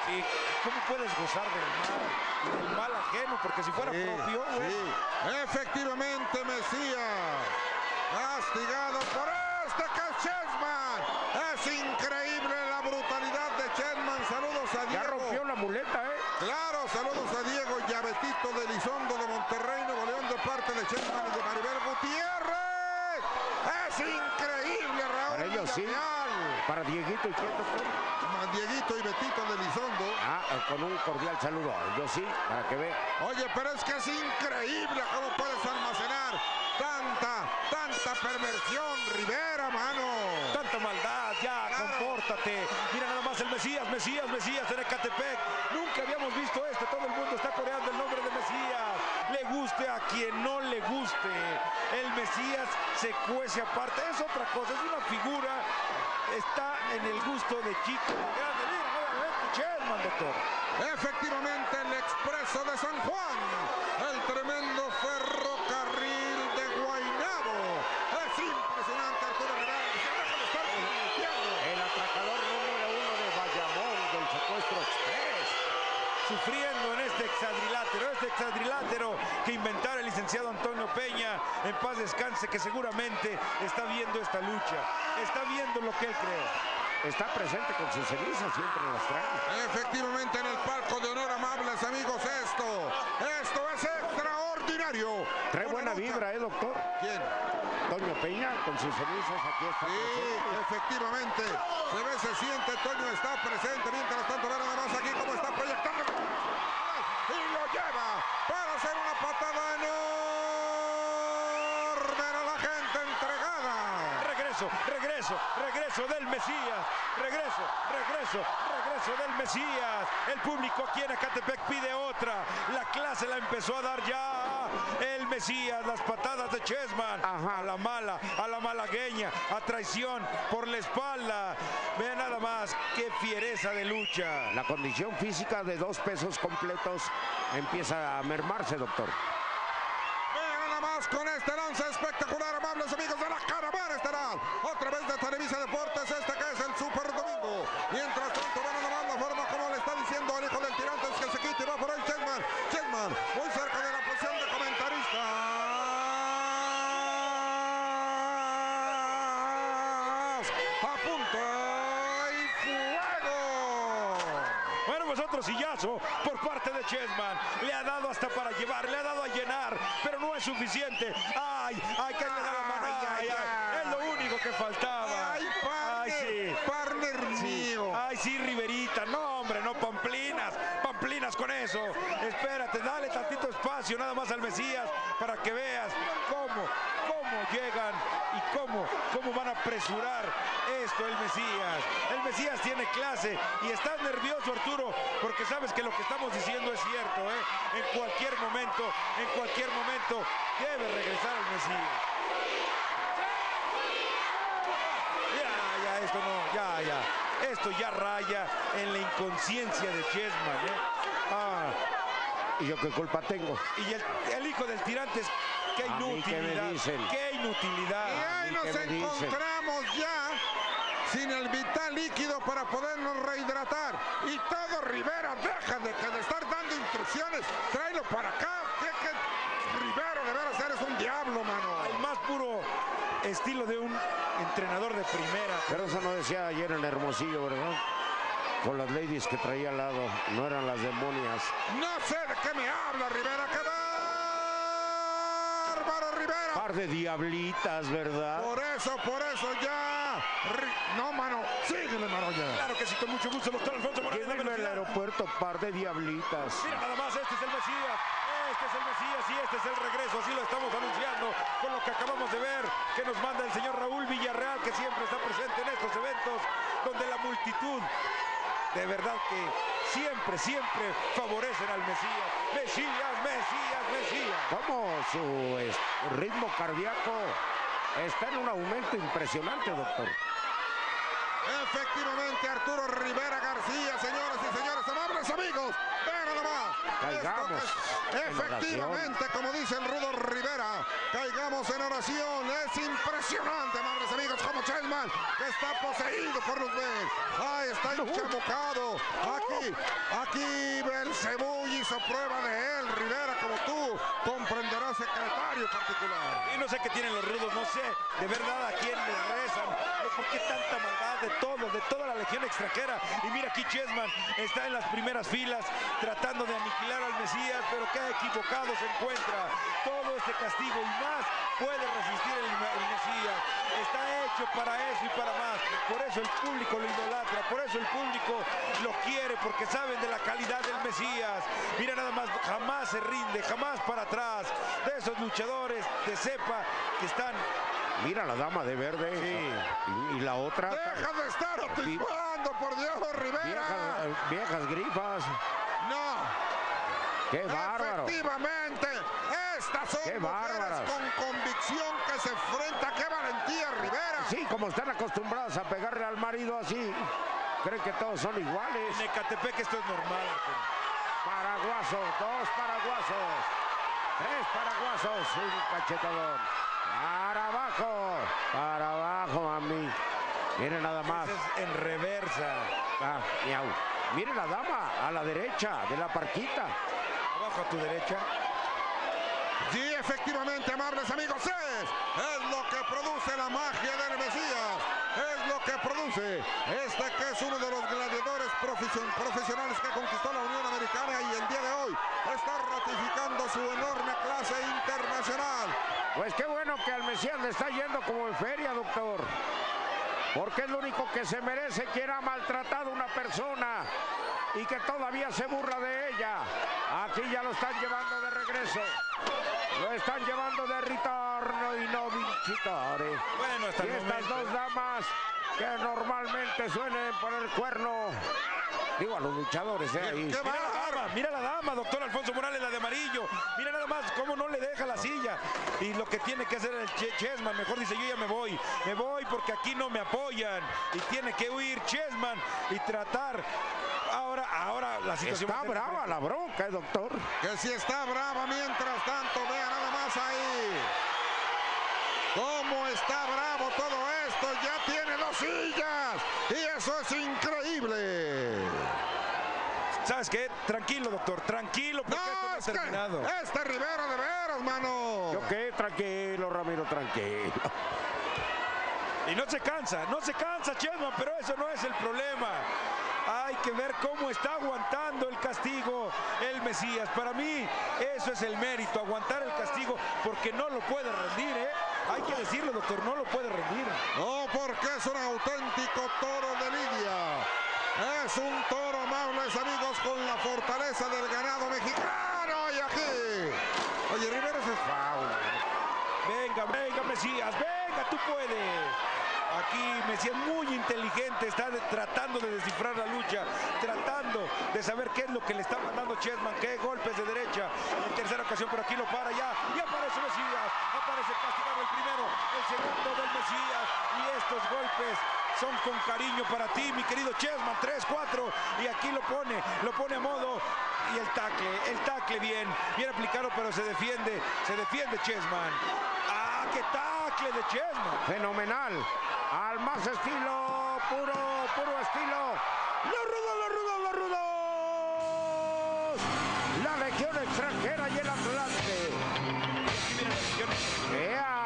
Sí, ¿cómo puedes gozar del mal ajeno? Porque si fuera propio, güey. Sí, efectivamente, Mesías. Castigado por este que es Chessman. Es increíble la brutalidad de Chessman. Saludos a Diego. Ya rompió la muleta, ¿eh? Claro, saludos a Diego y a Betito de Elizondo de Monterrey, Nuevo León, de parte de Chessman y de Maribel Gutiérrez. Es increíble, Raúl. Para ellos sí. Para Dieguito y quién, doctor. Dieguito y Betito de Elizondo. Con un cordial saludo. Yo sí, para que vea. Oye, pero es que es increíble cómo puedes almacenar tanta perversión, Rivera, mano. Tanta maldad, ya, claro. Compórtate. Mira nada más el Mesías en Ecatepec. Nunca habíamos visto esto. Todo el mundo está coreando el nombre de Mesías. Le guste a quien no le guste. El Mesías se cuece aparte. Es otra cosa, es una figura. Está en el gusto de chico, de grande. Mira, nuevamente Chessman, doctor. Efectivamente, el Expreso de San Juan. El tremendo ferrocarril de Guaynabo. Es impresionante, Arturo Rivera. El atracador número 1 de Bayamón del secuestro express. Sufriendo en este hexadrilátero que inventara el licenciado Antonio Peña, en paz descanse, que seguramente está viendo esta lucha, está viendo lo que él cree. Está presente con sus cenizas, siempre las trae. Efectivamente, en el palco de honor, amables amigos, esto es extraordinario. Trae buena vibra, doctor. ¿Quién? Toño Peña, con sus cenizas, aquí está. Sí, presente. Efectivamente, se ve, se siente, Toño está presente, mientras tanto, ve nada más aquí cómo está proyectando. Y lo lleva para hacer una patada enorme a la gente entregada. Regreso del Mesías. Regreso del Mesías. El público aquí en Ecatepec pide otra. La clase la empezó a dar ya el Mesías. Las patadas de Chessman. Ajá. A la malagueña, a traición por la espalda. Vean nada más qué fiereza de lucha. La condición física de 2 pesos completos empieza a mermarse, doctor. Vean nada más con este lance espectacular, amables amigos de la caravana estelar. Otra vez de Televisa Deportes, este que es el Super Domingo. Mientras tanto, vean nada más la forma como le está diciendo al hijo del tirante que se quite y va por ahí Chessman, muy cerca de la posición de comentarista. A punto y fuego. Bueno, pues otro sillazo por parte de Chessman. Le ha dado hasta para llevar, le ha dado a llenar, pero no es suficiente. ¡Ay! ¡Ay, que le da la mano! ¡Ay, ay! Es lo único que faltaba. ¡Ay, partner mío! ¡Ay, sí, Riverita! No, hombre, no Pamplinas con eso. Espérate, dale tantito espacio nada más al Mesías para que veas cómo llegan y cómo van a apresurar esto el Mesías. El Mesías tiene clase y estás nervioso, Arturo, porque sabes que lo que estamos diciendo es cierto, ¿eh? En cualquier momento debe regresar el Mesías. Esto ya raya en la inconsciencia de Chessman, ¿eh? ¿Y yo qué culpa tengo? Y el hijo del tirante, qué inutilidad. Qué inutilidad. Y ahí nos encontramos ya sin el vital líquido para podernos rehidratar. Y todo Rivera deja de estar dando instrucciones. Tráelo para acá. Rivera, de veras eres un diablo, mano. El más puro estilo de un entrenador de primera. Pero eso no decía ayer en Hermosillo, ¿verdad? Con las ladies que traía al lado, no eran las demonias. No sé de qué me habla, Rivera. ¡Qué bárbaro, Rivera! Par de diablitas, ¿verdad? Por eso ya. No, mano, síguele, mano, ya. Claro que sí, con mucho gusto, doctor Alfonso Morales. Llévenme al aeropuerto, par de diablitas. Mira nada más, este es el Mesías. Este es el Mesías y este es el regreso, así lo estamos anunciando con lo que acabamos de ver, que nos manda el señor Raúl Villarreal, que siempre está presente en estos eventos, donde la multitud, de verdad que siempre favorecen al Mesías. Mesías. ¿Cómo su ritmo cardíaco está en un aumento impresionante, doctor? Efectivamente, Arturo Rivera García, señoras y señores, amables amigos, ven nada más. Caigamos. Efectivamente, como dice el Rudo Rivera, caigamos en oración. Es impresionante, amables amigos, como Chessman, que está poseído por los Luz. Ay, está enchamucado. Aquí Belcebú hizo prueba de él, Rivera, como tú comprenderás, secretario particular. Y no sé qué tienen los rudos, no sé de verdad a quién les rezan, por qué tanta maldad de toda la legión extranjera. Y mira aquí Chessman está en las primeras filas tratando de aniquilar al Mesías, pero qué equivocado se encuentra. Todo este castigo y más puede resistir el Mesías. Está hecho para eso y para más. Por eso el público lo idolatra, por eso el público lo quiere, porque saben de la calidad del Mesías. Mira nada más, jamás se rinde, jamás para atrás. De esos luchadores de cepa que están... Mira la dama de verde. Sí. Y la otra. Deja de estar atisbando, por Dios, Rivera. Viejas grifas. No. ¡Qué bárbaro! Efectivamente, estas son ¡Qué mujeres bárbaras! con convicción que se enfrenta. ¡Qué valentía, Rivera! Sí, como están acostumbradas a pegarle al marido así, creen que todos son iguales. En Ecatepec esto es normal, Arturo. Paraguasos, 2 paraguasos, 3 paraguasos, un cachetadón. Para abajo, mami. Miren nada más. Ese es en reversa. Ah, miau. Miren la dama a la derecha de la parquita. Abajo a tu derecha. Sí, efectivamente, amables amigos, es lo que produce la magia del Mesías. Es lo que produce que es uno de los gladiadores profesionales que conquistó la Unión Americana y el día de hoy está ratificando su enorme clase internacional. Pues qué bueno que al Mesías le está yendo como en feria, doctor. Porque es lo único que se merece, quien ha maltratado a una persona y que todavía se burla de ella. Aquí ya lo están llevando de regreso. Lo están llevando de ritorno y no vincitore. Bueno, hasta y el estas momento. dos damas que normalmente suelen poner cuerno, digo a los luchadores, ahí. ¡Qué Mira la dama, doctor Alfonso Morales, la de amarillo. Mira nada más cómo no le deja la silla. Y lo que tiene que hacer el Chessman, mejor dice, yo ya me voy porque aquí no me apoyan. Y tiene que huir Chessman y tratar. Ahora la situación... Está brava la bronca, doctor. Que si está brava, mientras tanto, vea nada más ahí. ¿Cómo está bravo todo esto? Ya tiene 2 sillas. Y eso es increíble. ¿Sabes qué? Tranquilo, doctor, tranquilo, porque esto no es ha terminado. que este Rivera de veras, mano. Yo qué, tranquilo, Ramiro, tranquilo. Y no se cansa Chessman, pero eso no es el problema. Hay que ver cómo está aguantando el castigo el Mesías. Para mí, eso es el mérito, aguantar el castigo, porque no lo puede rendir, ¿eh? Hay que decirlo, doctor, no lo puede rendir. No, porque es un auténtico toro de lidia. Es un toro, amables amigos, con la fortaleza del ganado mexicano. Y aquí. Oye, Rivera, ese es foul. Venga, Mesías, venga, tú puedes. Aquí Mesías muy inteligente, está tratando de descifrar la lucha, tratando de saber qué es lo que le está mandando Chessman, qué golpes de derecha. En tercera ocasión, por aquí lo para ya, y aparece Mesías, aparece castigado el primero, el segundo del Mesías, y estos golpes son con cariño para ti, mi querido Chessman. 3-4, y aquí lo pone a modo, y el tackle bien aplicado, pero se defiende Chessman. ¡Ah, qué tackle de Chessman! Fenomenal. Al más estilo, puro estilo. ¡Los rudos! La legión extranjera y el Atlante. Aquí viene la legión. ¡Ea!